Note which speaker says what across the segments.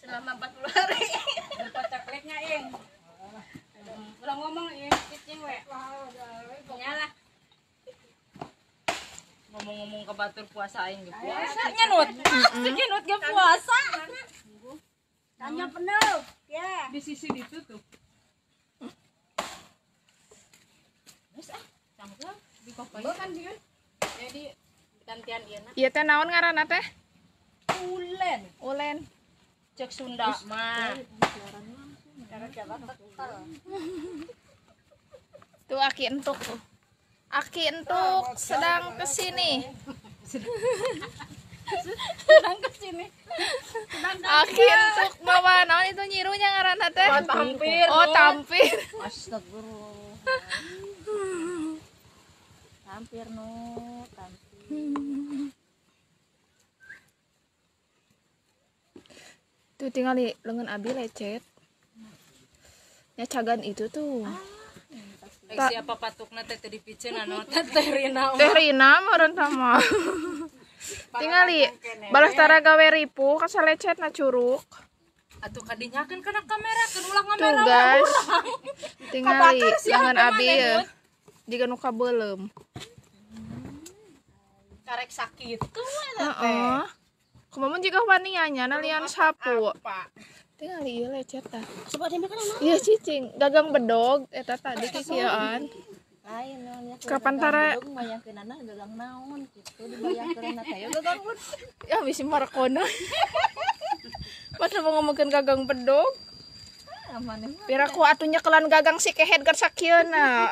Speaker 1: selama 40 hari.
Speaker 2: Dapat coklatnya, Ing. Udah ngomong, Ing. Cicing, we. Nyalah.
Speaker 1: Ngomong-ngomong ke batur puasa aing ge puasa.
Speaker 2: Puasanya, Nut. Cicing, Nut, gak puasa.
Speaker 3: Tanya penuh. Ya.
Speaker 2: Di sisi itu tuh. Wes cangkul di kokoy kan dia. Jadi gantian ieu na.
Speaker 4: Ieu teh naon ngaranna teh?
Speaker 2: Ulen.
Speaker 4: Ulen.
Speaker 1: Cek Sunda mah.
Speaker 4: Tuh Aki entuk tuh. Aki entuk sedang kesini.
Speaker 2: Sedang ke sini.
Speaker 4: Aki entuk bawa naon itu nyirunya ngaranna teh?
Speaker 1: Tampir.
Speaker 4: Oh, tampir.
Speaker 3: Astagfirullah. Tampir nu, tampir.
Speaker 4: Tuh tinggal di lengan abi lecet. Ya cagan itu tuh.
Speaker 1: Siapa patukna teh teu dipiceun anu teh Rina.
Speaker 4: Teh Rina meureun tama. Tinggal di balas tara gawe ripu kasa lecetna curug.
Speaker 1: Atuh kadinyakeun kana kamera keun ulah
Speaker 4: Tuh
Speaker 1: ngamera.
Speaker 4: guys. Tinggal di lengan abi ya. Jika nu kabeulem.
Speaker 1: Karek sakit tuh
Speaker 4: Heeh. Kumaha jika wanianya nalian sapu.
Speaker 1: Pak.
Speaker 4: Tinggal ieu lecet tah.
Speaker 3: Coba dia makan anak.
Speaker 4: Iya cicing, gagang bedog eta tadi kikieuan.
Speaker 3: Lain naonnya.
Speaker 4: Kapan tara
Speaker 3: bayangkeun anak gagang naon kitu dibayangkeun anak teh gagang mun.
Speaker 4: ya bisi marakona. Pas mau ngomongkeun gagang bedog.
Speaker 3: Amaneh.
Speaker 4: Piraku atunya kelan gagang si kehed keur sakieuna.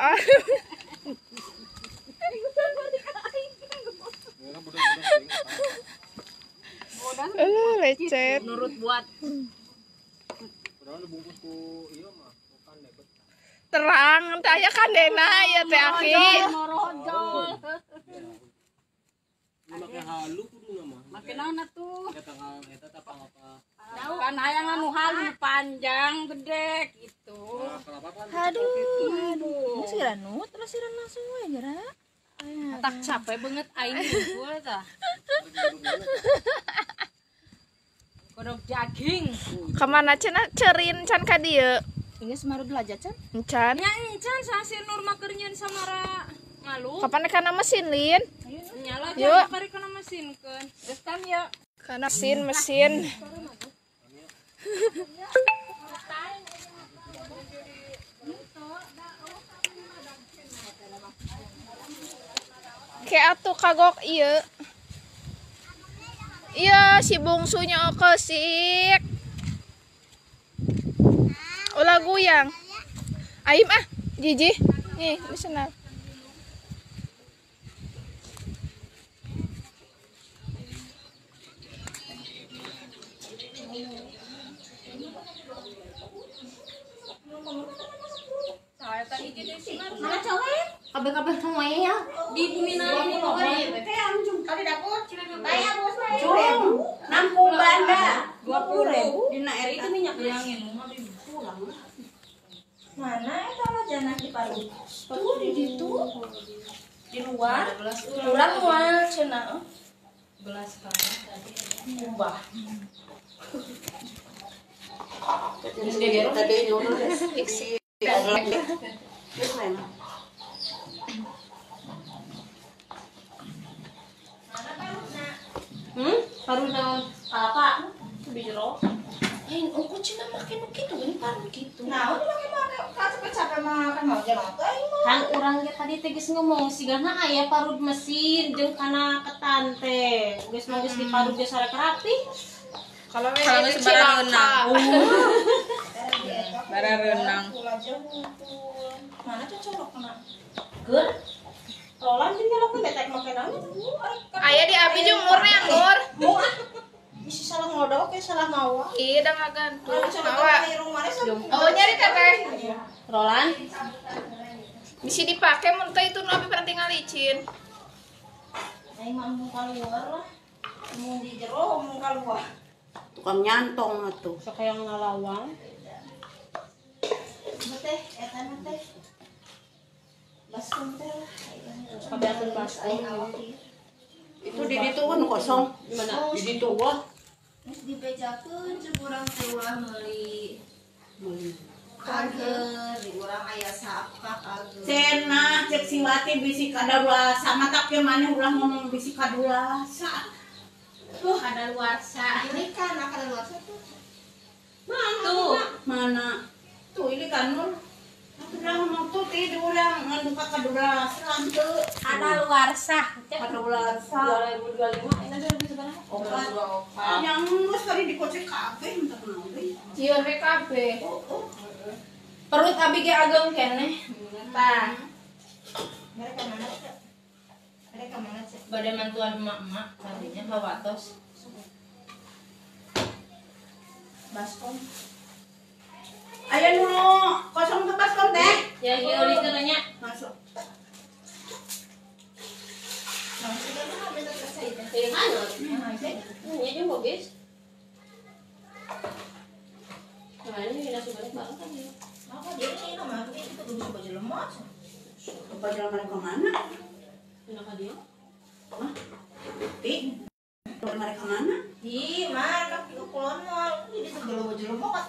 Speaker 4: Lecet.
Speaker 1: Nurut buat
Speaker 4: Terang teh aya kandena ya teh Aki.
Speaker 2: Morojol.
Speaker 5: Make halu kudu mah.
Speaker 2: Makin naon atuh?
Speaker 5: Eta eta apa?
Speaker 2: Kan hayang anu halu panjang gede gitu.
Speaker 3: Aduh. Si Ranu terus si Ranu langsung we jera.
Speaker 1: tak capek banget aing gua tah. Kodok daging.
Speaker 4: Kemana cenah cerin can ka dieu?
Speaker 3: Geus marud lajat can.
Speaker 4: Encan.
Speaker 1: Nya encan sasir Nur mah keur nyeun samara ngalu.
Speaker 4: Kapan kana mesin lin?
Speaker 1: Nyala
Speaker 4: Yuk.
Speaker 1: jangan kari kana mesinkeun. Geus kan ya.
Speaker 4: Kana mesin. Kayak atuh kagok ieu. Iya si bungsunya kesik. Ulah guyang. Aim ah, Jiji. Nih, listener.
Speaker 3: Mana cowek? Kabeh-kabeh semuanya ya.
Speaker 1: Di bumi ini loh.
Speaker 3: Kali dapur. Bayar bos bayar. Nampung Banda.
Speaker 1: 20.000 dina eri itu minyak angin.
Speaker 3: Mana eta lo jangan di paru. Tuh di situ. Di luar.
Speaker 1: Kurang moal cenah. 11 kali tadi. Ubah.
Speaker 3: Tadi nyuruh fiksi.
Speaker 1: Paru naon? Apa? Di jero.
Speaker 3: Lain ongko cina makan gitu ini paru gitu.
Speaker 6: Nah, udah pakai capek makan mau jalan tuh.
Speaker 1: Kan urang ge tadi teh geus ngomong sigana aya parut mesin jeung kana ketan teh. Geus mah geus diparut ge sare rapi.
Speaker 4: Kalau
Speaker 1: geus bara renang.
Speaker 4: Bara renang.
Speaker 6: Mana tuh colok kena?
Speaker 1: Keur
Speaker 6: Roland jeung nyolok betek makanan itu.
Speaker 4: Aya di abi jeung murna anggur.
Speaker 6: Mau isi salah ngodok ke salah mawa.
Speaker 4: Iya da ngagantung.
Speaker 6: Kalau coba
Speaker 4: Mawa.
Speaker 6: di rumah ini
Speaker 4: Oh nyari teteh.
Speaker 1: Roland
Speaker 4: Bisa dipake mun teh itu nu abi pernah tinggal licin.
Speaker 6: Aing mah mau keluar lah. Mau di jero mau keluar.
Speaker 3: Tukang nyantong atuh.
Speaker 1: sok yang ngalawang.
Speaker 6: Teh, eta mah teh. Baskom teh lah.
Speaker 1: Kabeakeun baskom.
Speaker 3: Itu di ditu kan kosong.
Speaker 1: Di mana? Di ditu wah.
Speaker 3: Terus dibejakeun cek urang teh ulah meuli kager di urang aya sapa kager.
Speaker 6: Cenah cek Siwati bisi kadaluarsa mata ke maneh ulah ngomong bisi kadaluarsa.
Speaker 1: Kadaluarsa.
Speaker 3: Ini kan akan luar satu.
Speaker 6: Mana? Tuh ini kan Nur. Aku udah ngomong tuh ti urang ngan buka kadaluarsa teu.
Speaker 1: Kadaluarsa.
Speaker 6: Kadaluarsa.
Speaker 1: 2025 ini udah lebih sebenarnya.
Speaker 6: Opat. Yang geus tadi dikocek kabeh entar naon deui.
Speaker 4: Cieun we kabeh.
Speaker 1: Perut abi ge ageng keneh. Tah.
Speaker 3: Mereka mana cek? Mereka mana cek?
Speaker 1: Bade mantuan emak-emak tadinya bawa tos.
Speaker 3: Baskom.
Speaker 6: Aya nu kosong tepas kon teh.
Speaker 1: Ya ieu di nanya.
Speaker 6: Masuk.
Speaker 3: Nah, sudah mah bener saya itu.
Speaker 1: Pilih mana?
Speaker 3: Nah, itu.
Speaker 1: Nya juga guys. Nah, ini udah sebanyak banget kan ya.
Speaker 3: Apa dia ini nama itu belum baju lemot.
Speaker 6: Baju mereka mana?
Speaker 1: Kenapa dia?
Speaker 6: Hah? Ti. Baju mereka mana?
Speaker 3: Di mana ke kolonel? Ini itu belum baju lemot.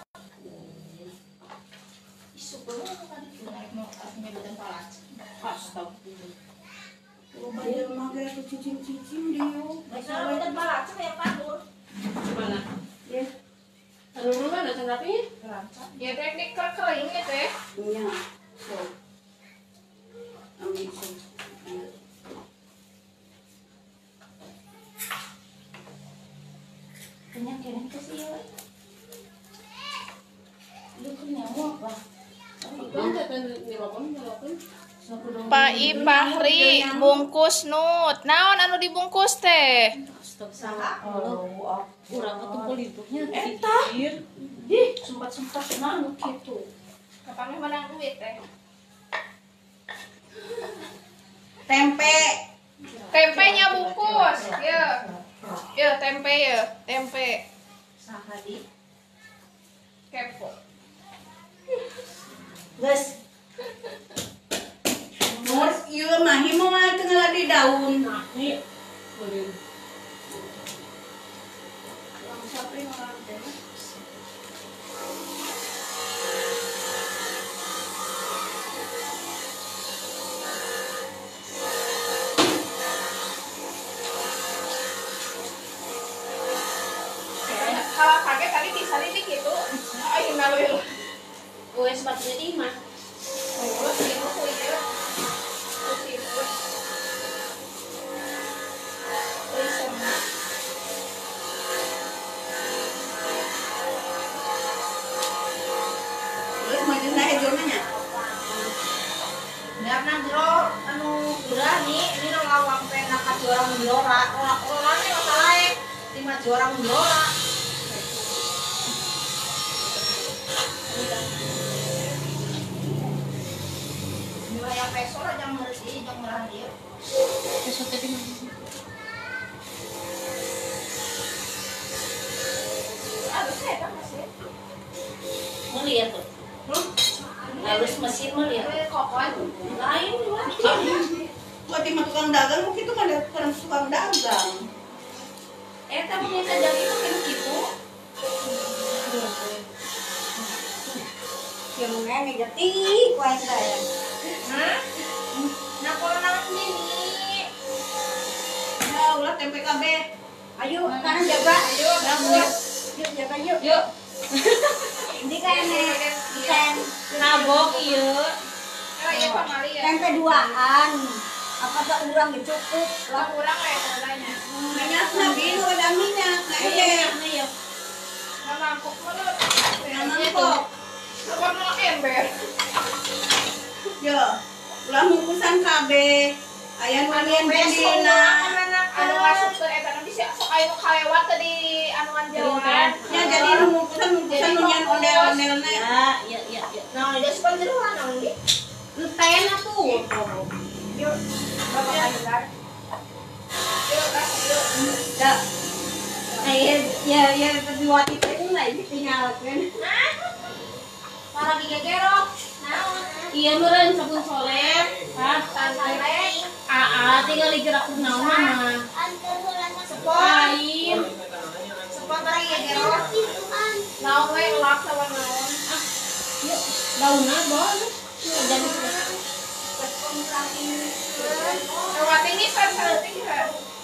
Speaker 3: Isu belum tadi menarik mau artinya bukan palas.
Speaker 6: Astagfirullah. Baju mager aku cicing-cicing dia.
Speaker 3: Nah, bukan palas ya Pandur.
Speaker 1: Mana?
Speaker 6: Ya.
Speaker 1: Aduh, lu kan datang rapinya?
Speaker 3: Rancang.
Speaker 4: Ya teknik kering ya teh.
Speaker 6: Iya. So. Ambil so.
Speaker 3: Kena ke sih. Lu punya apa?
Speaker 1: Kan datang ngelokon.
Speaker 4: Pak Ipahri bungkus nut. Naon anu dibungkus teh?
Speaker 1: Astagfirullah. Kurang ketumpul hidupnya.
Speaker 6: Ih, sempat-sempat anu kitu.
Speaker 4: Kapan menang duit teh?
Speaker 6: Tempe.
Speaker 4: Tempenya bungkus. Ya. Ya tempe ya, tempe.
Speaker 3: Sahadi.
Speaker 4: Kepo.
Speaker 6: Guys. Nur, ieu mah himo mah teu di daun.
Speaker 1: Nih.
Speaker 3: Siapa yang orang teh?
Speaker 4: Kalau kaget tadi bisa lidik itu. Ayo nalil.
Speaker 1: Gue sepatunya di mah.
Speaker 4: Oh, sih aku ya.
Speaker 6: Terus maju naik jurnanya.
Speaker 3: Karena jero anu udah nih ini lo lawang pena ka orang Blora. Orang ini masalah 5 orang Blora. Nilai yang peso aja ngerti jeung murah dia.
Speaker 1: Besok tadi mana?
Speaker 3: Aduh, saya kan masih.
Speaker 1: Mau lihat tuh. Harus mesin mau lihat. Lain lah.
Speaker 6: Buat timah tukang dagang mungkin itu ada orang tukang dagang.
Speaker 3: Tapi kita jadi itu kan gitu.
Speaker 6: Yang ngene getik wae saya.
Speaker 3: Hah? Nah, kalau nang ini.
Speaker 6: Ya ulah tempe kabeh.
Speaker 3: Ayo, sekarang jaga. Ayo, yuk jaga yuk.
Speaker 1: Yuk.
Speaker 3: Ini kan ikan
Speaker 1: Nabok iya.
Speaker 4: Oh iya pamali ya.
Speaker 3: tempe duaan. Apa tak urang cukup?
Speaker 4: Lah kurang ya tandanya.
Speaker 6: Minyakna biru ada minyak. Nah iya.
Speaker 4: Mangkok mulut.
Speaker 6: Mangkok.
Speaker 4: Warna ember.
Speaker 6: Yo. Ulah mukusan kabeh. Aya nu ngien dina.
Speaker 4: Anu masuk ke eta nanti sok aya kalewat tadi anuan jauhan.
Speaker 6: Ya jadi nu mukusan nu nyan ondel-ondelna.
Speaker 1: Ya.
Speaker 3: Nah, dia suka jeruan nang ini.
Speaker 1: Enten atuh.
Speaker 3: Yuk, bapak ajar.
Speaker 4: Yuk lah, yuk.
Speaker 6: Ya.
Speaker 1: Ya berdua kita ini lah ditinggalkan.
Speaker 3: Para gigegerok. Naon?
Speaker 1: Iya meureun sabun soleh.
Speaker 3: Santai.
Speaker 1: Tinggal digerak naon mah.
Speaker 3: Sepot.
Speaker 1: Lain.
Speaker 3: Sepot para ya gerot. Naon we elak sama naon.
Speaker 1: Yuk, daunnya boleh. Jadi
Speaker 3: Lewat ini sareutik ka.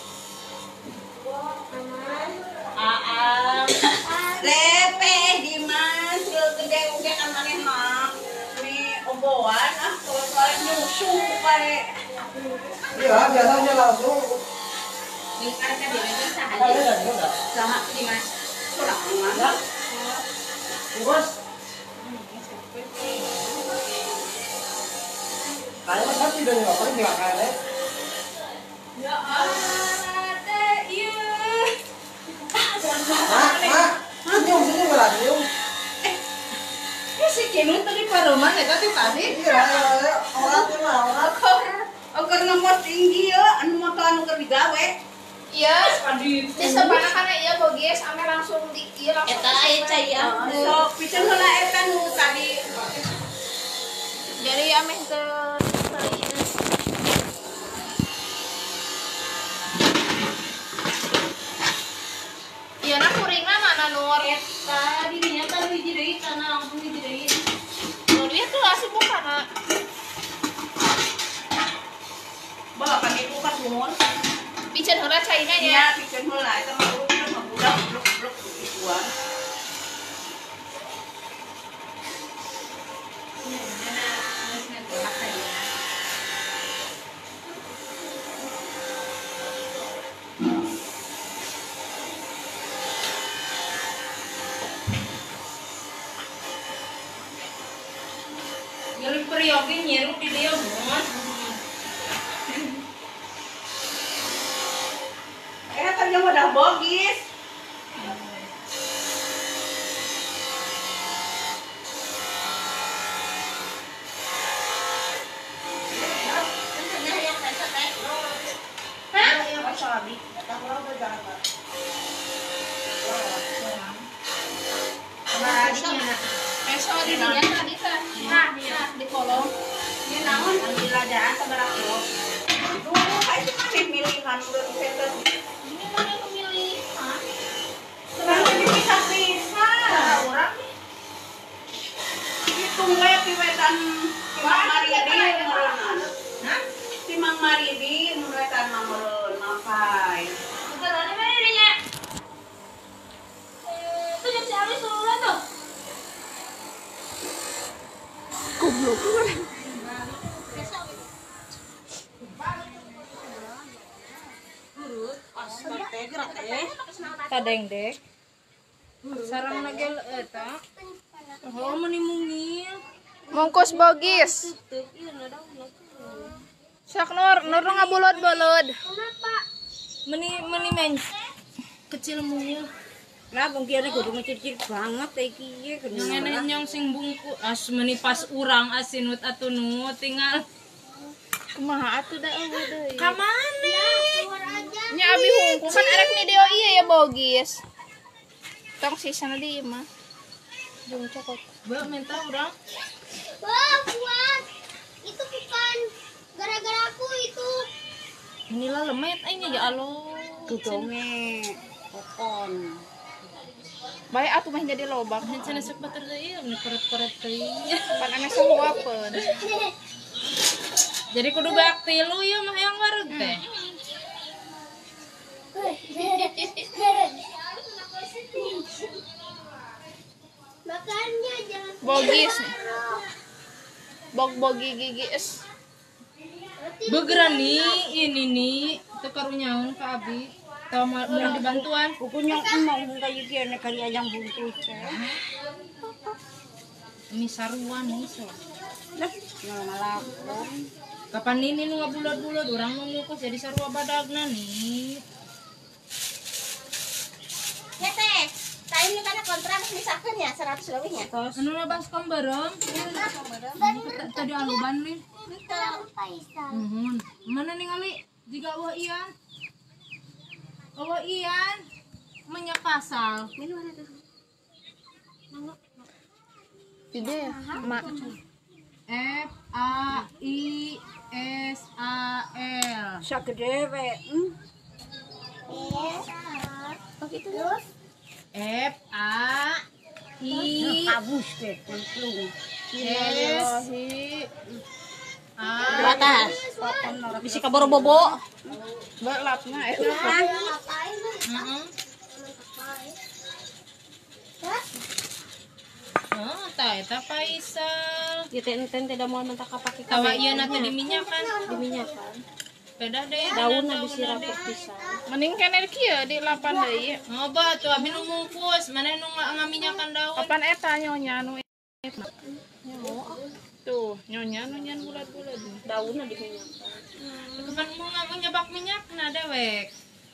Speaker 3: Lepe di mas gede udah kan maneh mah. Ni oboan kalau nyusu bae.
Speaker 5: Iya, biasanya langsung.
Speaker 3: Ini kan dia bisa
Speaker 5: Ada
Speaker 3: aja.
Speaker 5: enggak?
Speaker 3: Saha di mas. Kurang mas.
Speaker 5: Ya. Bos. Kayak mah tapi udah nyobain enggak kayak.
Speaker 3: Ya Allah, teh ieu.
Speaker 5: Senyum berarti.
Speaker 3: Si Kinun tadi paroman eta teh tadi.
Speaker 5: Iya, orang teh mah orang.
Speaker 3: Oker nomor tinggi ya, anu moto anu keur digawe.
Speaker 4: Iya, di sebelah kana ieu bogies ame langsung di ieu langsung.
Speaker 1: eta aya cai ya.
Speaker 3: So, piceun heula eta nu tadi.
Speaker 4: Jadi ame teu Iya na kuringna mana Nur?
Speaker 1: Eta dirinya tadi hiji deui kana langsung hiji deui.
Speaker 4: Nur dia tuh asup kana.
Speaker 3: Bawa kan itu ka sumur.
Speaker 4: Piceun heula caina nya.
Speaker 3: Iya, piceun heula eta mah urang mah budak blok-blok gituan.
Speaker 1: Nyelip periogi nyeru di dia mun.
Speaker 3: Tanya mah dah bogis.
Speaker 4: Besok di dinya tadi teh. Nah, di kolong.
Speaker 3: Ini naon dilajaan sabaraha. Duh, ayo maneh milihan urang teh.
Speaker 4: Ini mana yang memilih? Hah?
Speaker 3: Sebenarnya dipisah-pisah. Orang hitung we piwetan Timang Maridi meureun. Hah? Timang Maridi meureun mah meureun mapai.
Speaker 1: Sekarang mana dirinya? Tuh jadi habis dulu tuh.
Speaker 4: Goblok.
Speaker 1: Kadeng deh. Sarang nagel eta. Oh meni mungil.
Speaker 4: Mungkus bogis.
Speaker 1: Tutup ieu na daun.
Speaker 4: Sak Nur ngabulot-bulot.
Speaker 1: Meni men kecil mungil.
Speaker 6: Lah bang kieu kudu ngecicil banget teh kieu
Speaker 1: Yang enak nyong sing bungku as meni pas urang asinut atuh tinggal
Speaker 4: Kumaha atuh da eueuh deui.
Speaker 1: ka mane?
Speaker 4: Nya abi hungkul kan arek video ieu ya bogis. Tong sisana di imah. Jeung cokot.
Speaker 1: Ba minta urang.
Speaker 7: Wah, kuat. Itu bukan gara-gara aku itu.
Speaker 1: Inilah lemet aing ya Allah.
Speaker 6: tudonge kokon.
Speaker 4: Bae atuh mah jadi lobak.
Speaker 1: Cenah sok bater deui anu peret-peret deui.
Speaker 4: Pan ame sahuapeun.
Speaker 1: Jadi kudu beak tilu ya mah yang wareg teh.
Speaker 7: Makanya jangan
Speaker 4: Bogis nih. Bogi gigi es.
Speaker 1: Begeran nih ini nih teu karunyaun ka abi. Tau mau dibantuan.
Speaker 6: Kukunya emang kayu kieu nek kali ayang bungkus teh.
Speaker 1: Ini saruan nih so.
Speaker 6: Lah, ngalakon.
Speaker 1: Kapan ini nu ngabulot-bulot urang nu ngukus jadi sarua badagna nih.
Speaker 7: ya teh. Tadi ini karena kontrak misalkan ya 100 lebih ya.
Speaker 1: Anu na baskom bareng. Tadi aluban nih.
Speaker 7: Itu Faisal.
Speaker 1: Nuhun. Mana ningali jika eueuh ian. Eueuh ian menyak pasal.
Speaker 4: Ide ya, mak.
Speaker 1: F A I S A L.
Speaker 6: Sagede we.
Speaker 7: Oh gitu. Terus
Speaker 1: F A I
Speaker 6: Kabus deh, plung.
Speaker 1: S A
Speaker 7: Batas.
Speaker 1: bisa kabur bobo.
Speaker 4: Berlapna
Speaker 1: Heeh. Oh, eta Faisal. Kita enten tidak mau mentak pakai tawa ieu na teh diminyakan. Diminyakan. Beda deh daun habis dirapet pisan.
Speaker 4: mending keneh kieu di lapan deui.
Speaker 1: Ngoba tuh abi nu mungkus, mana nu ngaminyakan daun.
Speaker 4: Kapan eta nyonya nu eta? Tuh, nyonya nu nyan bulat-bulat.
Speaker 1: Daunna diminyakan. Kapan mau nyebak minyak na dewek.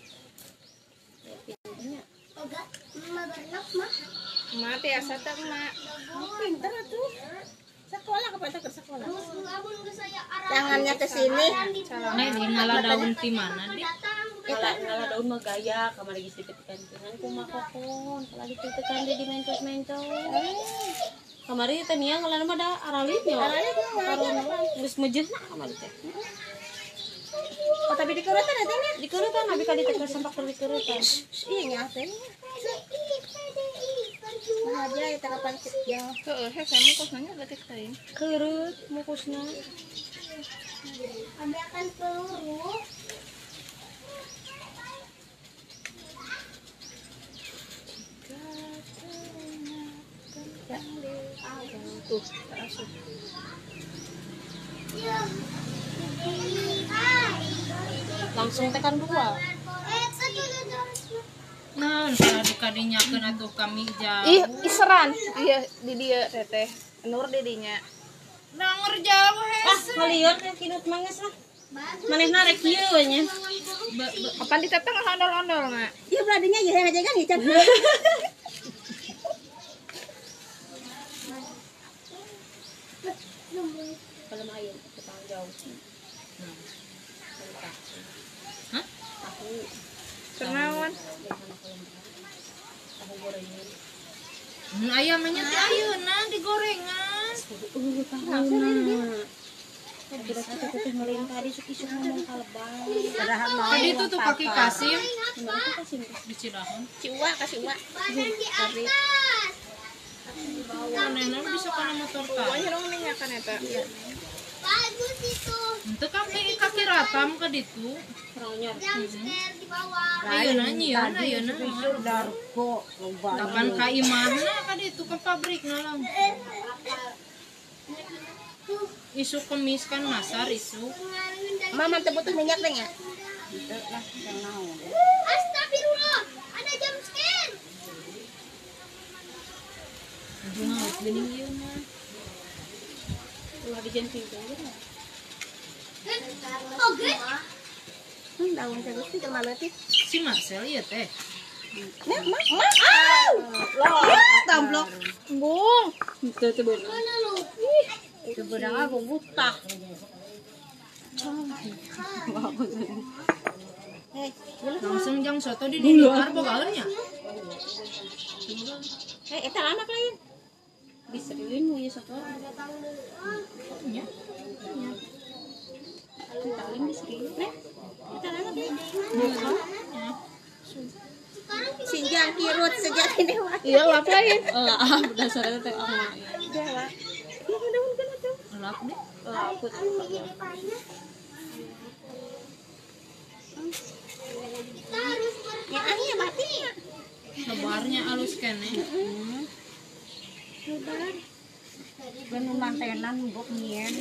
Speaker 4: Mati asa teh mak.
Speaker 6: Pinter tuh. Sekolah kapan tak sekolah?
Speaker 7: Tangannya ke sini.
Speaker 1: Nah, di ngala daun ti mana di? Ngala daun mah gaya kamar geus dipetikan dengan kumaha kokon. Kalau dipetikan di mencos-mencos. Kamari teh nia ngala mah da aralipnya. Aralip geus mejehna kamari teh.
Speaker 6: Oh, tapi di kerutan ada nih.
Speaker 1: Di keuretan abi ka ditek sampak di keuretan.
Speaker 6: Iya nya teh. Nah, aja eta kapan ya.
Speaker 4: Heeh, saya mau kos nanya detik teh.
Speaker 1: Keureut mukusna.
Speaker 7: Ambilkan peluru.
Speaker 4: Tuh, terasuk.
Speaker 1: Langsung tekan dua. Nah, kalau dikadinyakeun atuh kami jauh.
Speaker 4: Ih, iseran. Iya, di dia teteh. Nur di dinya.
Speaker 1: Nangor jauh hese. Ngalieur teh kinut mangges lah. Manehna rek ieu we nya.
Speaker 4: Kapan di teteh ngondol-ondol na?
Speaker 6: Iya beladinya ya yang aja kan ya.
Speaker 1: Kalau mah aya tetang jauh. Hah? Tahu.
Speaker 4: Kenaon?
Speaker 1: Tahu gorengan. Ayamnya teh ayeuna digorengan. Tahu. Kira-kira teh ngeuleun tadi isuk-isuk ngomong kalebang. Tadi itu tuh pakai Kasim. Gimana Kasim di Cidahu?
Speaker 7: Ciwa kasih uang.
Speaker 1: Manehna bisa kana motor tah.
Speaker 4: Pokoknya dong minyakan eta.
Speaker 7: Bagus itu.
Speaker 1: Henteu kaki ratam ka ditu. Orangnya.
Speaker 7: Di bawah.
Speaker 1: Ayeuna nyieun ayeuna.
Speaker 6: Darko loba.
Speaker 1: Kapan ka imahna ka ditu ke pabrikna lang. Isu kemis kan masar isu.
Speaker 7: Mama teh butuh minyak teh ya. Astagfirullah. Ada jam scare.
Speaker 1: Bunga bening ieu mah. Ulah dijenting teh.
Speaker 7: Oke.
Speaker 6: Daun terus teh kemana teh?
Speaker 1: Si Marcel ieu teh.
Speaker 6: Tamblok.
Speaker 4: Bung.
Speaker 1: Teu teu bener.
Speaker 7: Mana lu?
Speaker 6: Itu bedang aku buta.
Speaker 1: Langsung jang soto di luar bogaeun nya.
Speaker 6: Eta anak lain.
Speaker 1: Diseriuin mu ieu soto. Nya. Paling diseriuin.
Speaker 6: Eta anak lain.
Speaker 7: Sinjang kirut sejati dewa.
Speaker 4: Iya lap lain.
Speaker 1: Lah, dasarnya teh ama.
Speaker 6: Jawa.
Speaker 1: Lap deh.
Speaker 6: Laput.
Speaker 7: Ya angin mati.
Speaker 1: Sabarnya alus kene.
Speaker 6: Benu mantenan mbok mien.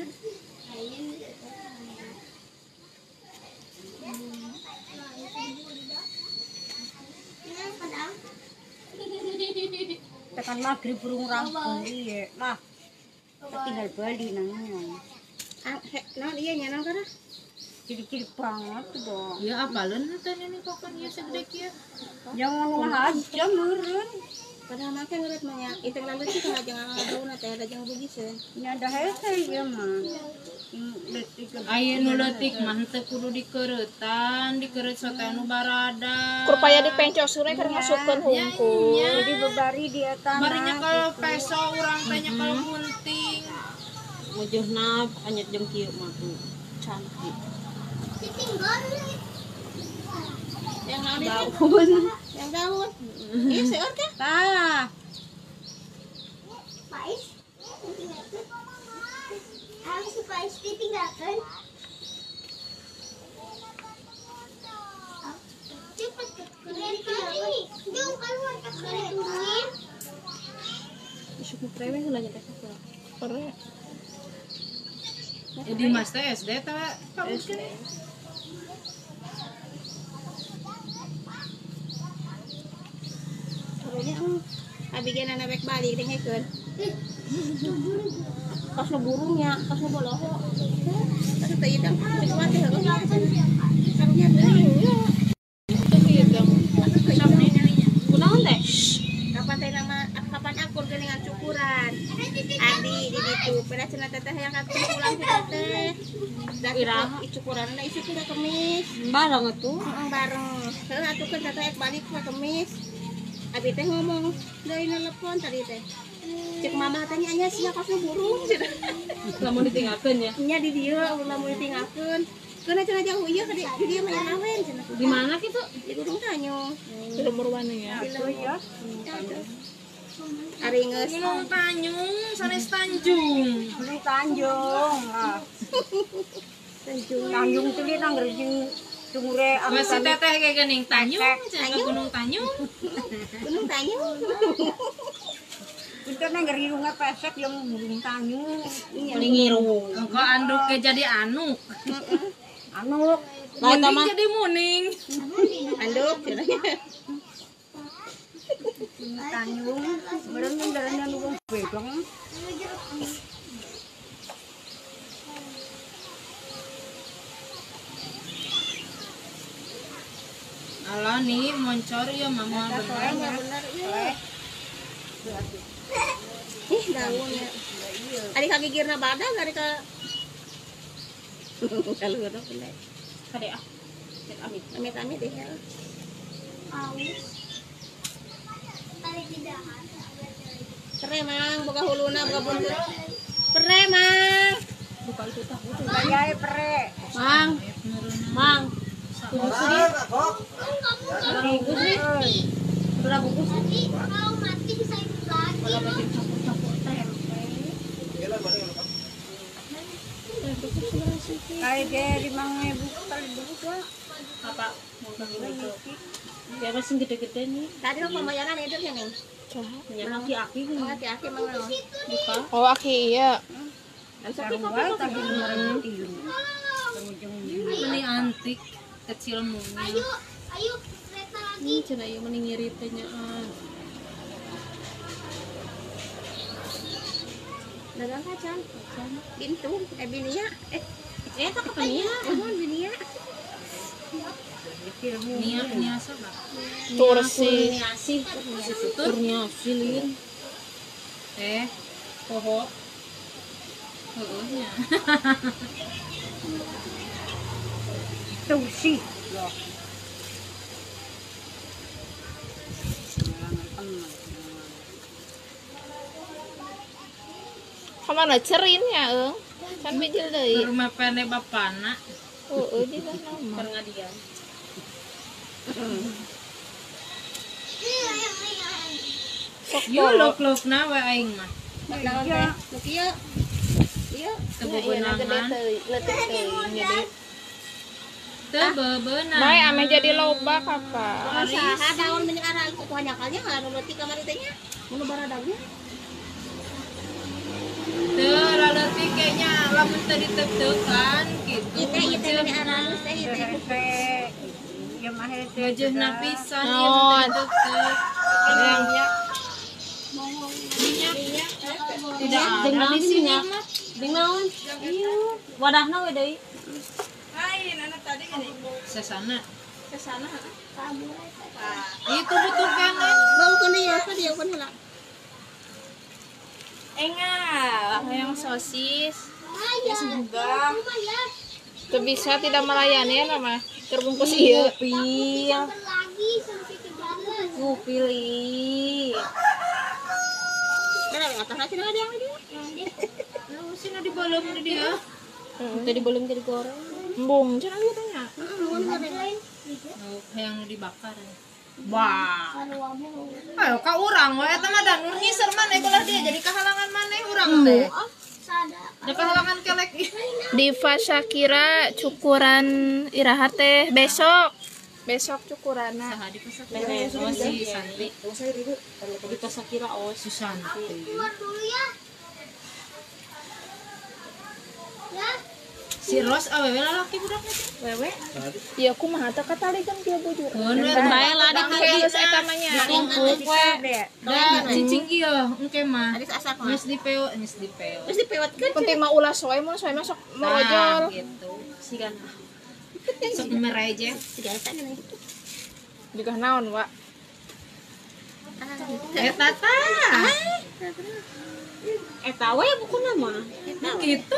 Speaker 6: Tekan maghrib burung rampung iya lah. Tinggal bali nang. Nah iya nya nang kana. Ciri-ciri banget dong.
Speaker 1: Ya apaleun teh ini kokon ieu segede kieu.
Speaker 6: Jangan ngomong aja meureun.
Speaker 7: Padahal make ngeureut mah nya. Itu lalu sih tengah jangan ngadauna teh ada jeung begitu.
Speaker 6: Nya ada hese ieu mah.
Speaker 1: Aya nu leutik mah teu kudu dikeuretan, dikeureut sote anu barada.
Speaker 4: Kurpaya dipencos we keur ngasupkeun hungkul.
Speaker 6: Jadi bebari dia tanah.
Speaker 1: Barinya kalau peso urang teh nya kalau gunting. Mujehna anyet jeung kieu mah tuh cantik.
Speaker 7: Tinggal
Speaker 1: Daun.
Speaker 7: Yang daun. Iya seur teh.
Speaker 6: Tah.
Speaker 7: Pais. Harus pais ditinggalkan. Cepat keren kali. Jauh keluar keren turunin.
Speaker 1: Isuk prewe heula nya teh.
Speaker 4: Pere.
Speaker 2: Jadi Mas teh SD teh
Speaker 1: SD.
Speaker 7: Abigen anak bek balik dengekeun. Kas burungnya, kas boloho. Kas teh idang, cek mati harus. Karunya deui.
Speaker 1: Kunaon teh?
Speaker 7: Kapan teh nama kapan akur geuningan cukuran. Adi di ditu, pada cenah teteh yang katung pulang si teteh. Da iraha cukuran da isu teh kemis.
Speaker 1: Barang atuh.
Speaker 7: Bareng. Heeh atuh kan teteh balik ke kemis. Abi teh ngomong, dari telepon tadi teh. Cek mama teh nya sia kasih burung.
Speaker 1: Lamun ditinggalkeun ya.
Speaker 7: Nya di dieu ulah mau ditinggalkeun. Keuna cenah jauh ieu ka di dieu mah rawen cenah.
Speaker 1: Di mana kitu?
Speaker 7: Di Gunung Tanjung.
Speaker 4: Di Lumur Wana ya.
Speaker 6: Ya.
Speaker 7: Ari geus
Speaker 2: Gunung Tanjung, sanes Tanjung.
Speaker 6: Gunung Tanjung. Ah. Tanjung tuh dia nang jeung sumure
Speaker 2: Masih teteh kayak gening Tanjung, cenah Gunung Tanjung.
Speaker 7: Gunung Tanjung.
Speaker 6: Itu nang riunga pesek yang Gunung Tanjung.
Speaker 1: Ningirung.
Speaker 2: Engko anduk ke jadi anu.
Speaker 6: Anu
Speaker 2: Muning jadi muning.
Speaker 7: Anduk cenah.
Speaker 6: Tanjung, bareng yang darahnya nunggu bedong.
Speaker 2: Alah nih moncor ya mama bener.
Speaker 7: Ih daunnya. Ari kagigirna badag ari ka kalau udah kena.
Speaker 1: Kade ah. Cek amit.
Speaker 7: Amit-amit deh ya. Pere mang, boga huluna, boga buntut. Pere mang.
Speaker 1: Buka itu tahu.
Speaker 6: Bayai pere.
Speaker 1: Mang. Mang.
Speaker 5: Orang kok.
Speaker 1: Bungkus nih. Berapa bungkus?
Speaker 7: Kalau mati bisa hidup lagi.
Speaker 1: Kalau bikin campur-campur tempe.
Speaker 6: Kayak dia 5.000 kali bungkus lah.
Speaker 1: Apa? Mau gitu. Ya masih gede-gede nih.
Speaker 7: Tadi lo pembayaran itu ya nih.
Speaker 1: Punya aki-aki gini.
Speaker 7: Hati-hati mang lo.
Speaker 1: Buka.
Speaker 4: Oh, aki iya.
Speaker 6: Sarua tapi 5.000 tilu.
Speaker 2: Ini antik kecil mungil.
Speaker 7: Ayo, kereta lagi.
Speaker 1: Ini cenah ieu mending ngirit teh nya.
Speaker 7: Dagang kacang. Bintu, binia.
Speaker 1: Tak kepania.
Speaker 7: Binia.
Speaker 2: Niat niasa Pak.
Speaker 4: Tursi.
Speaker 1: Kurniasi. Kurniasi lin.
Speaker 2: Poho. Heeh nya.
Speaker 6: Tuh sih.
Speaker 4: Kamana cerin ya, Eung? Sampai dia deui.
Speaker 2: Rumah pene bapana.
Speaker 4: Heeh, di sana mah.
Speaker 1: Pengadian.
Speaker 4: Sok
Speaker 2: Yo
Speaker 4: polo.
Speaker 2: lok-lokna we aing mah.
Speaker 7: Dagang teh. Nuk ieu. Ieu.
Speaker 2: Teu
Speaker 4: Iya, gede
Speaker 2: bebenangan.
Speaker 4: teuing, leutik teuing jadi.
Speaker 2: Teu bebenang.
Speaker 4: Bae ame jadi loba kapan?
Speaker 7: Saha daun bener arang kebanyakannya anu leutik kamari teh nya. Mun baradagnya.
Speaker 2: Teu laleutik kayaknya lamun teu ditep-teukan gitu.
Speaker 7: Ite bener arang teh ite.
Speaker 6: Ya mah teh.
Speaker 2: Wajahna pisan ieu
Speaker 4: Naon?
Speaker 2: teu ditep-teuk. Tidak ada di sini mah.
Speaker 1: Ding naon? Wadahna we deui.
Speaker 2: Sesana.
Speaker 7: Kesana.
Speaker 2: Itu betul kan?
Speaker 7: Bau kan dia, kan dia kan heula.
Speaker 4: Enggak, yang sosis.
Speaker 7: Ya semoga.
Speaker 4: Teu bisa tidak melayani ya nama. Terbungkus ieu.
Speaker 1: Pil.
Speaker 7: Lagi sampai 13.
Speaker 1: Pilih.
Speaker 7: Mana atas aja ada yang dia.
Speaker 2: Lu sih di bolong di dia.
Speaker 1: Tadi belum jadi goreng.
Speaker 4: Embung, cenah ieu teh nya.
Speaker 2: Oh, yang dibakar. Wah. Ayo ka urang we eta mah dan nur ngiser maneh ulah dia jadi kehalangan maneh urang teh. Da kehalangan kelek.
Speaker 4: Diva Shakira cukuran iraha teh besok. Besok cukurana.
Speaker 2: Saha di pasak
Speaker 1: Beres si Santi. Kita sakira
Speaker 2: si Santi. Si Ros awewe lalaki budak
Speaker 1: wewe.
Speaker 4: Ya kumaha teh kataligan kieu bujur.
Speaker 2: Heun we
Speaker 1: Bae lah di
Speaker 4: Geus eta mah nya.
Speaker 1: Ditumpuk we.
Speaker 2: da cicing ieu engke mah.
Speaker 7: Tadi asak mah.
Speaker 2: Geus dipeo, geus dipeo.
Speaker 7: Terus dipewatkeun.
Speaker 4: Penting mah ulah soe mun soe masuk merojol.
Speaker 2: Gitu.
Speaker 1: Sigan.
Speaker 2: Sok mereje.
Speaker 7: Segala tanya nih.
Speaker 4: Juga naon, Wak?
Speaker 2: Eta tah.
Speaker 1: Eta we buku nama.
Speaker 2: Gitu.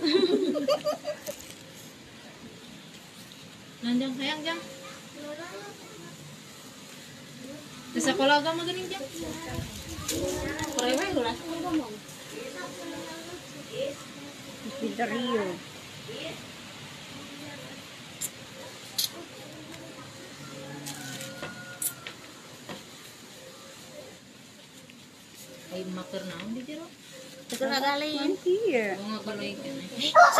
Speaker 2: Nanjang sayang jang. Di sekolah agama geuning jang.
Speaker 1: Wewe ulah ngomong.
Speaker 6: Pinter ieu.
Speaker 2: Ai maker naon di jero?
Speaker 7: Terus galin.
Speaker 6: Iya.
Speaker 2: Oh ngagaloy keneh.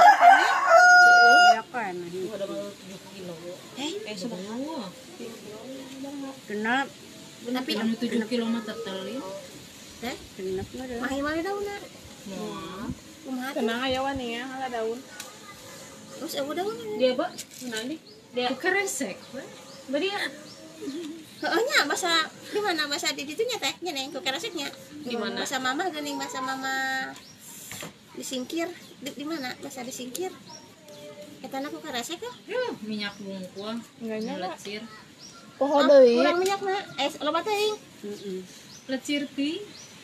Speaker 6: Ya kan.
Speaker 1: Ada baru 7 kilo. Sebenarnya.
Speaker 6: Genap.
Speaker 7: Tapi
Speaker 2: Anu 7 kilo mah tertelin.
Speaker 6: Genap mah dah.
Speaker 7: mahi mah daunna.
Speaker 2: Moal.
Speaker 7: Kumaha?
Speaker 4: Tenang aya wani ya, ala daun.
Speaker 7: Terus eueuh daun.
Speaker 1: Dia ba? Nanti. Dia
Speaker 2: Keresek.
Speaker 1: bari ya.
Speaker 7: Heeh nya bahasa di mana bahasa di ditu nya teh nya neng ku karaseknya.
Speaker 1: Di mana?
Speaker 7: Bahasa mama geuning bahasa mama disingkir di mana bahasa disingkir. Eta na ku karasek ya.
Speaker 2: Yuh, minyak bungkul.
Speaker 4: Enggak nyala.
Speaker 2: Lecir.
Speaker 4: Poho deui.
Speaker 7: Kurang minyakna. Loba teuing.
Speaker 6: Heeh.
Speaker 2: Lecir teuing.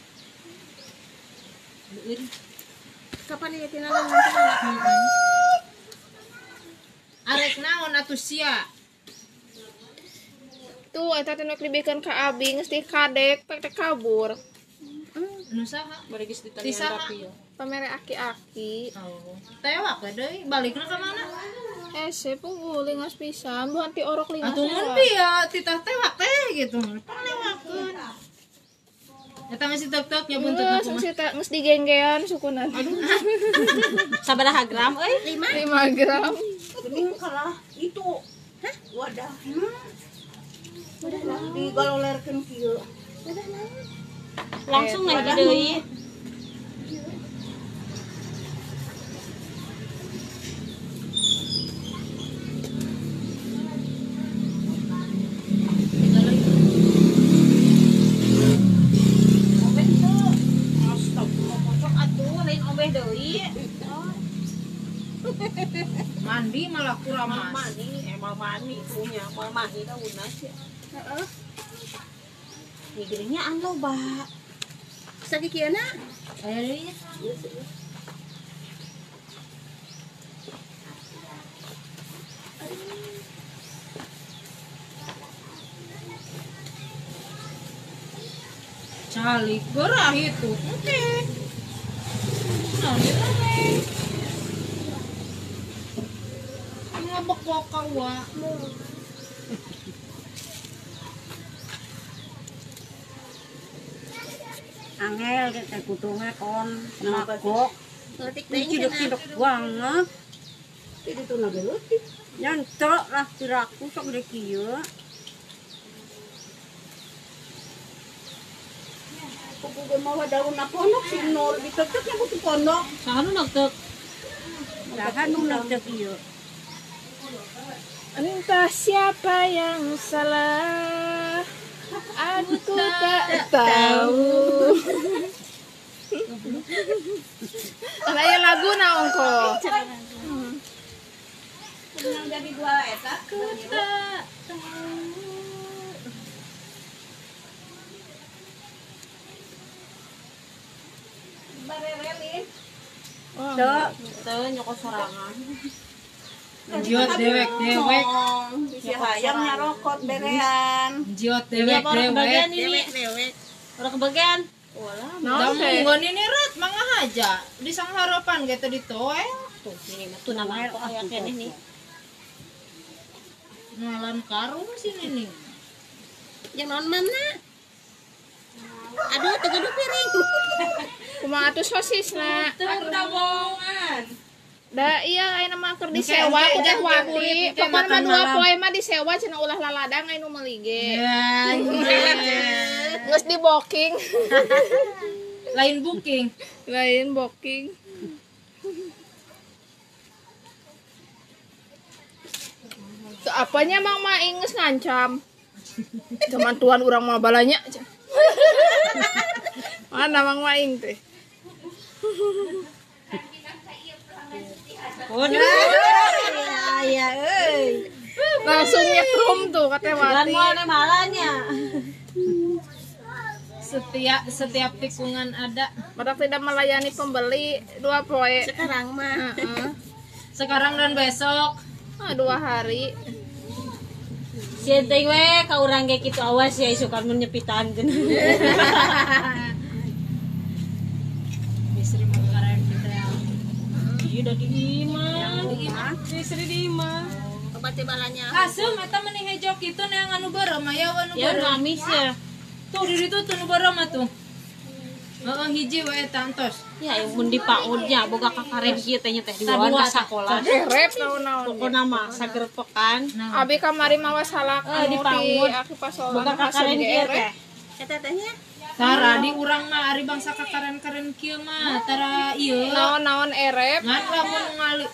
Speaker 2: Beueur.
Speaker 7: Kapan ieu tina nanti.
Speaker 2: Arek naon atuh sia?
Speaker 4: Tuh eta teh nu dibikeun ka abi geus dikadek teh kabur.
Speaker 2: Anu saha?
Speaker 1: Bari geus
Speaker 2: Di
Speaker 1: ditanya
Speaker 2: saha?
Speaker 1: rapi ya.
Speaker 4: Pamere aki-aki.
Speaker 2: Oh. Tewak we deui, balikna ka mana?
Speaker 4: Hese pungguli ngas pisan, buhan ti orok lingas.
Speaker 2: Atuh mun dia titah tewak teh gitu. Palewakeun. Eta masih tek-tek ya buntut
Speaker 4: Geus
Speaker 2: mah.
Speaker 4: geus geus digenggean sukunan.
Speaker 1: Sabaraha gram euy?
Speaker 4: 5 gram.
Speaker 3: Bening kalah itu. Hah? Wadah. Digalolerkeun kieu.
Speaker 1: Langsung naik di deui. Obeh tuh. Astagfirullah, pocok atuh lain obeh deui.
Speaker 2: Mandi malah kurang mas.
Speaker 1: Emang mani punya, mal mani daunna sih. Heeh. Ni geuringnya an loba.
Speaker 7: Sakikieuna
Speaker 2: Aya deui nya. Calik gerah itu. Oke. Nah, ini rame. Ngabekok kawa.
Speaker 6: Angel kita kutungnya kon magok.
Speaker 7: letik deui cenah.
Speaker 6: Ciduk-ciduk banget.
Speaker 3: Jadi itu na leutik.
Speaker 6: Nyantok lah tiraku sok de kieu.
Speaker 3: Kudu mau daun na pondok si Nur ditekeknya ku pondok.
Speaker 1: Saha nu nagtek?
Speaker 6: Dahan nu nang kieu.
Speaker 4: Entah siapa yang salah, aku tak tahu. Aya lagu naon ko?
Speaker 3: Yang jadi dua eta. Barerelin.
Speaker 6: Teu
Speaker 1: Teu nyokot sorangan.
Speaker 2: Jiot dewek.
Speaker 3: Si hayang nyarokot berean.
Speaker 2: Jiot
Speaker 1: Dia orang kebagian
Speaker 2: dewek.
Speaker 1: ini. Orang kebagian. Walah,
Speaker 4: Naon teh?
Speaker 2: Nggon ini rat mangga haja. Di sang harapan gitu ditoel.
Speaker 1: tuh ini mah tuh nama kok aya keneh nih.
Speaker 2: Ngalan karung sini nih.
Speaker 7: Jangan mana. Aduh, tegedu piring.
Speaker 4: Kumaha atuh sosisna?
Speaker 1: Udah bohongan.
Speaker 4: Da iya ayeuna mah keur disewa ku teh Wati. Pokona mah 2 poe mah disewa cenah ulah laladang anu meuli ge. Geus di booking.
Speaker 2: Lain booking.
Speaker 4: Lain booking. Teu apanya Mang Maing geus ngancam. Cuman tuan urang mah balanya. Mana Mang Maing teh?
Speaker 6: Ya, euy.
Speaker 4: Langsung nyetrum tuh kata
Speaker 1: Dan
Speaker 4: Wati.
Speaker 1: mau ada malahnya.
Speaker 2: Setiap tikungan ada.
Speaker 4: Badak tidak melayani pembeli 2 poe.
Speaker 7: Sekarang mah.
Speaker 2: Sekarang dan besok.
Speaker 4: 2 hari.
Speaker 1: Si teh we ka urang ge kitu awas ya suka mun nyepitan teh.
Speaker 2: Istri mengkaren kita yang
Speaker 1: Ieu da di imah. Istri di imah.
Speaker 7: Obat balanya.
Speaker 2: asum eta mending hejok itu yang anu beureum aya anu
Speaker 1: Ya
Speaker 2: beureum.
Speaker 1: ngamis ya.
Speaker 2: Tuh di ditu tuh nu beureum tuh. Heeh hiji we eta entos.
Speaker 1: Ya mun di paudnya boga kakaren kieu teh nya teh dibawa ka sakola.
Speaker 4: Rep naon-naon.
Speaker 1: Pokona mah sagerpekan.
Speaker 4: Abi kamari mawa salak
Speaker 1: Di
Speaker 4: anu
Speaker 1: paud.
Speaker 4: aki pasolan
Speaker 1: Boga kakaren kieu teh.
Speaker 7: Eta tehnya.
Speaker 2: Tara di urang mah ari bangsa kakaren-karen kieu mah tara ieu.
Speaker 4: Naon-naon erep.
Speaker 2: Ngan lamun ngali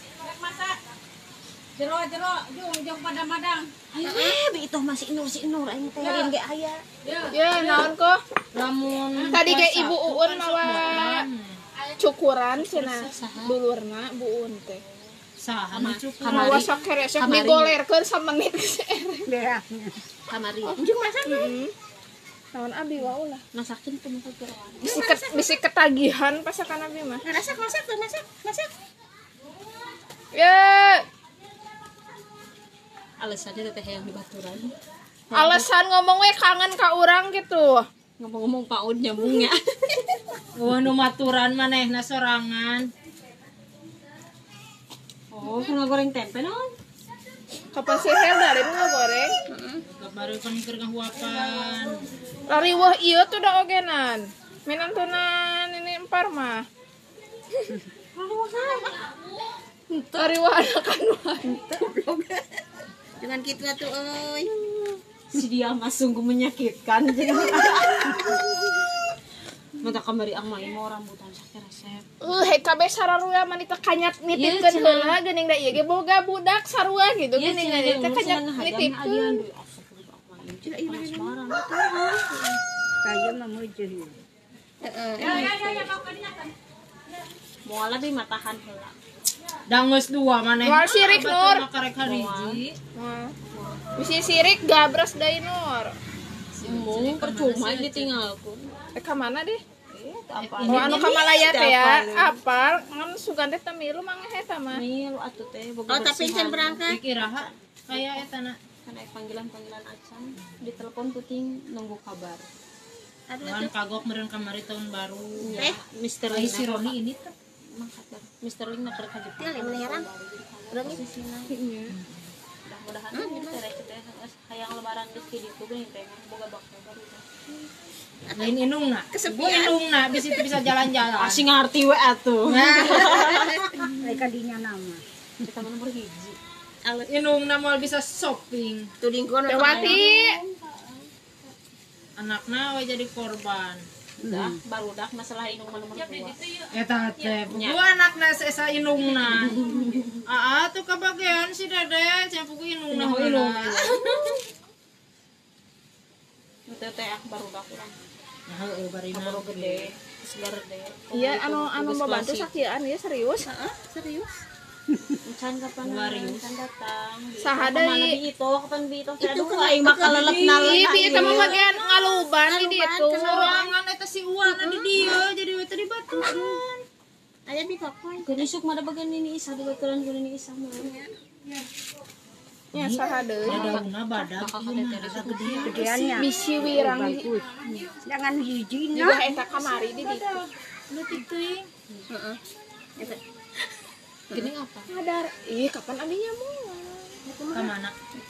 Speaker 7: Bi itu masih Nur aing teh yang ge aya.
Speaker 4: Ya naon kok.
Speaker 2: lamun
Speaker 4: Tadi ge
Speaker 2: puasa,
Speaker 4: Ibu Uun mawa cukuran cenah
Speaker 1: Saha?
Speaker 4: dulurna Bu Uun teh.
Speaker 2: saha nu cukup.
Speaker 4: Mawa sok keresek
Speaker 1: Kamari.
Speaker 4: digolerkeun samenit geus erep.
Speaker 6: Beraknya.
Speaker 1: Kamari.
Speaker 7: Unjung masak.
Speaker 4: Naon abi wau lah.
Speaker 1: Masakin teh mah keurangan.
Speaker 4: Bisi ketagihan pasakan abi mah.
Speaker 7: Masak.
Speaker 4: Ya,
Speaker 1: Alasannya teh yang di baturan.
Speaker 4: alasan ngomong we kangen ka urang gitu.
Speaker 1: Ngomong-ngomong paud nyambungnya.
Speaker 2: Nu maturan manehna sorangan.
Speaker 1: Oh, kena goreng tempe non.
Speaker 4: Kapan si Helda dari nu goreng?
Speaker 2: Kabareukeun keur ngahuapan.
Speaker 4: Lariweuh ieu tuh da ogenan. Minantunan ini empar mah. Lariweuh anak-anak.
Speaker 7: Jangan kitu atuh euy.
Speaker 1: Si dia mah sungguh menyakitkan. Mata kamari ang main mau rambutan sakit resep.
Speaker 4: He kabeh sararua mah teh kanyat nitipkeun heula geuning da ieu ge boga budak sarua gitu geuning teh kanyat nitipkeun.
Speaker 6: Kayu mah meujeun.
Speaker 1: Mau lebih matahan heula.
Speaker 2: Dangeus 2 maneh.
Speaker 4: Moal sirik Nur.
Speaker 2: Makarek hariji.
Speaker 4: Bisi sirik gabras deui Nur.
Speaker 1: Mung percuma ditinggalkeun.
Speaker 4: Ka mana deh?
Speaker 1: Apa?
Speaker 4: Oh anu ka Malaya teh ya. Apal ngan sugan teh milu mangga eta mah.
Speaker 1: Milu atuh teh boga
Speaker 7: Oh, tapi can berangkat.
Speaker 2: Ikiraha aya eta na.
Speaker 1: Kana panggilan-panggilan acan di telepon puting nunggu kabar.
Speaker 2: Kan kagok meureun kamari tahun baru.
Speaker 1: Ya, Mister
Speaker 2: Ai si
Speaker 1: Lina.
Speaker 2: Roni ini teh
Speaker 1: Mangkat bar. Mister Lina keur ka Jepang.
Speaker 7: Tinggal menerang. Urang
Speaker 1: Di sini. Mudah-mudahan teh rek teh hayang lebaran geus ki ditu geuning teh boga bakal baru.
Speaker 2: lain inungna. Gua inungna bisa jalan-jalan.
Speaker 1: Asing ngarti we atuh.
Speaker 6: Ai kadinya nama.
Speaker 1: Kita mana berhiji.
Speaker 2: Inungna moal bisa shopping.
Speaker 7: Tuding kono.
Speaker 4: Dewati.
Speaker 2: Anakna we jadi korban.
Speaker 1: Udah, barudak masalah indung mana tua.
Speaker 2: Eta teh gua anakna esa inungna. Tuh kabagean si Dede cenah pugu inungna heula.
Speaker 1: Teh teh barudak urang.
Speaker 2: Nah, heueuh barina
Speaker 1: Baru gede, segar gede.
Speaker 4: Iya anu membantu sakian ya serius.
Speaker 1: Serius. Encan kapan encan datang.
Speaker 4: Saha
Speaker 1: Kemana
Speaker 4: deui?
Speaker 1: di itu kapan di itu teh aduh aing bakal lelep-nalep.
Speaker 4: Ih, ieu mah bagian ngaluban di ditu.
Speaker 2: sorangan eta si Uwana di dieu jadi we teh di baturan.
Speaker 7: Aya di pakoy.
Speaker 1: Geus isuk mah ada bagian ini Isa di baturan geus ini Isa mah.
Speaker 4: Nya saha deui?
Speaker 2: Daunna badak ieu mah ada gede.
Speaker 6: Gedeannya.
Speaker 4: Bisi wirang di
Speaker 6: Bagus. Jangan hiji
Speaker 4: juga
Speaker 6: na.
Speaker 4: eta kamari di ditu.
Speaker 2: Leutik teuing.
Speaker 1: Gini apa?
Speaker 4: Sadar. Ih, kapan adinya mau?
Speaker 2: Ka mana?